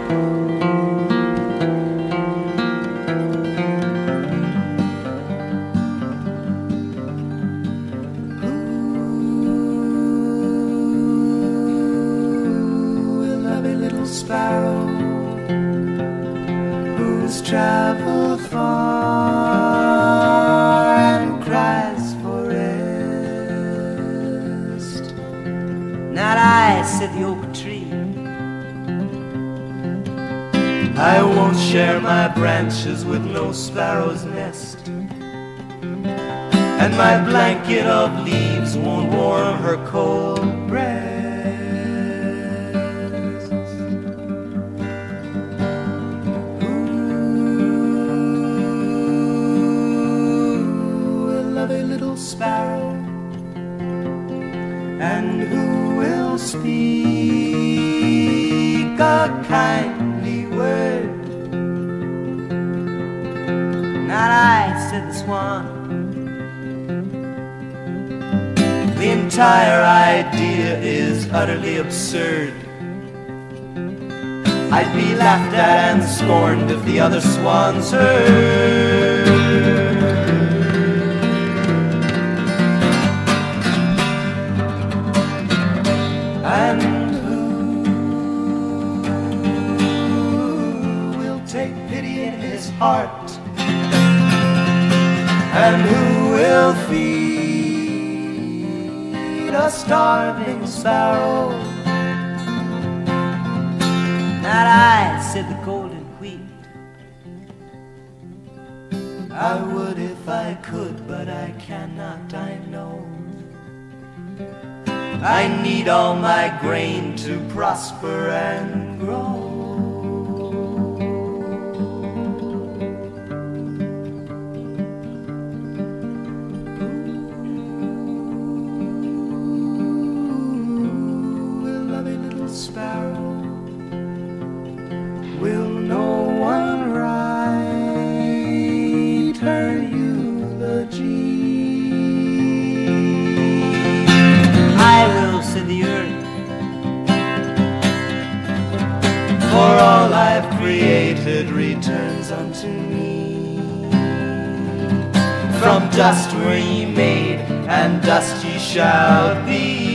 Sparrow who's traveled far and cries for rest. Not I, said the oak tree, I won't share my branches with no sparrow's nest, and my blanket of leaves won't warm her cold breast. Sparrow, and who will speak a kindly word? Not I, said the swan. The entire idea is utterly absurd. I'd be laughed at and scorned if the other swans heard. And who will take pity in his heart? And who will feed a starving sparrow? Not I, said the golden wheat. I would if I could, but I cannot, I know. I need all my grain to prosper and grow. Ooh, lovely little sparrow, will no one write her eulogy? I will, said the earth, for all I've created returns unto me. From dust were ye made, and dust ye shall be.